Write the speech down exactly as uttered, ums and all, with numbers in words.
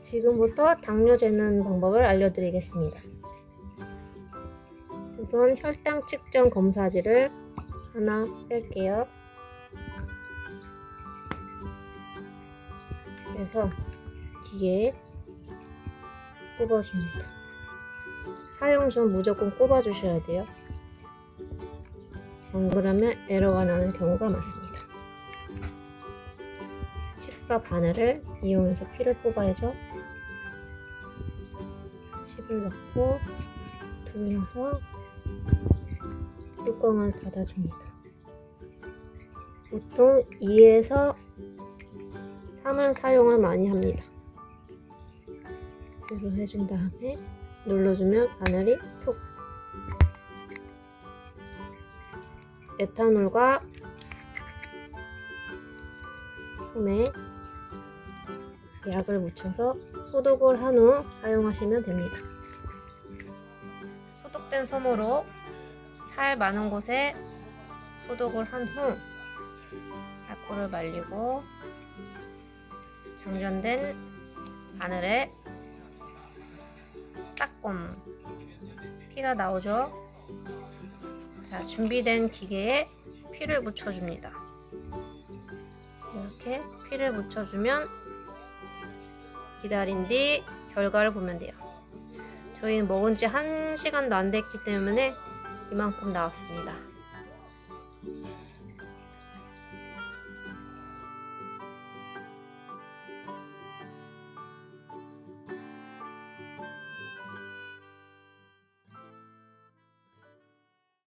지금부터 당뇨 재는 방법을 알려드리겠습니다. 우선 혈당 측정 검사지를 하나 뺄게요. 그래서 기계에 꼽아줍니다. 사용 전 무조건 꼽아주셔야 돼요. 안 그러면 에러가 나는 경우가 많습니다. 칩과 바늘을 이용해서 피를 뽑아야죠. 칩을 넣고 돌려서 뚜껑을 닫아줍니다. 보통 이에서 삼을 사용을 많이 합니다. 그대로 해준 다음에 눌러주면 바늘이 툭. 에탄올과 솜에 약을 묻혀서 소독을 한 후 사용하시면 됩니다. 소독된 솜으로 살 많은 곳에 소독을 한 후 알코올을 말리고 장전된 바늘에 따끔 피가 나오죠. 자, 준비된 기계에 피를 묻혀줍니다. 이렇게 피를 묻혀주면 기다린 뒤 결과를 보면 돼요. 저희는 먹은 지 한 시간도 안 됐기 때문에 이만큼 나왔습니다.